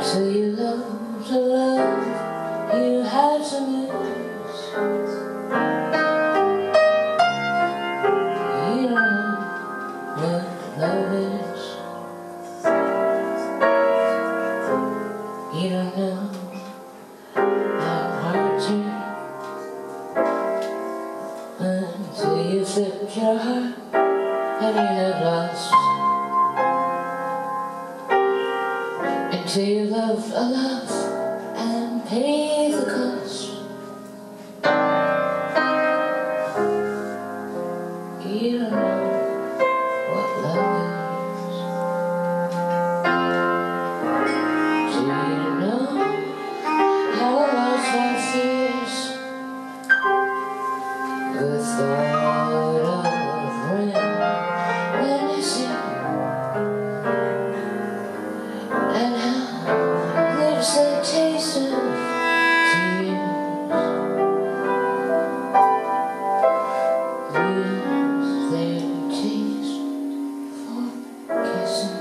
till you love the love you had to lose. You don't know what love is. You don't know how hard to until you flipped your heart and you have lost. Until you love a love and pay the cost. You don't know what love is. Do you know how lost one feels? The thought of rain when you sing, and how lips that taste of tears lose their taste for kissing.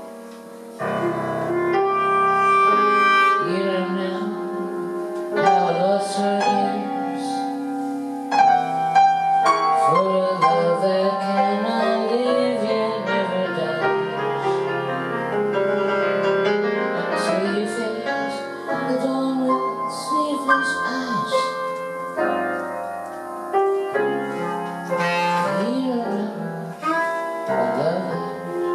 You don't know how lost her is for a love that cannot live yet never dies. Until you face the dawn with sleepless eyes. You don't know what love is.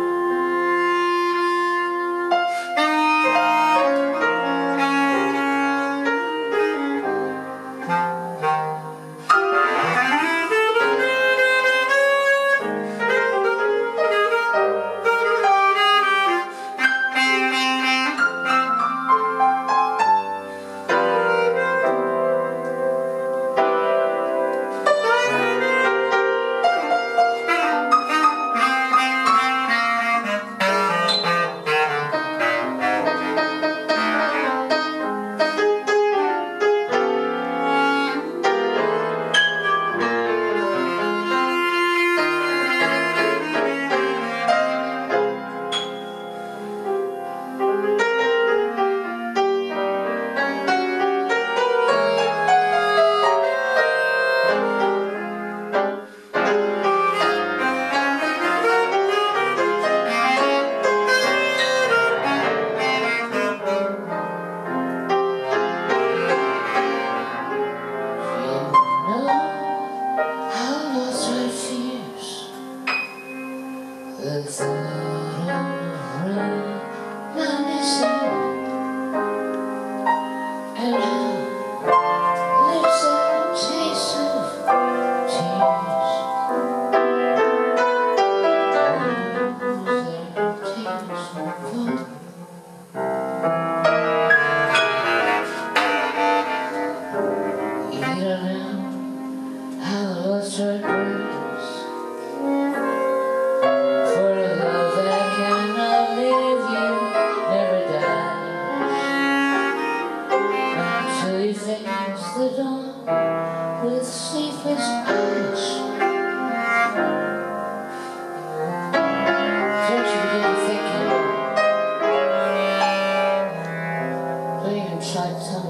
The thought of rain menacing, and how lips that taste of tears lose their taste for. You don't know how lost her grace. Until you face the dawn with sleepless eyes. Don't you begin thinking, don't even try to tell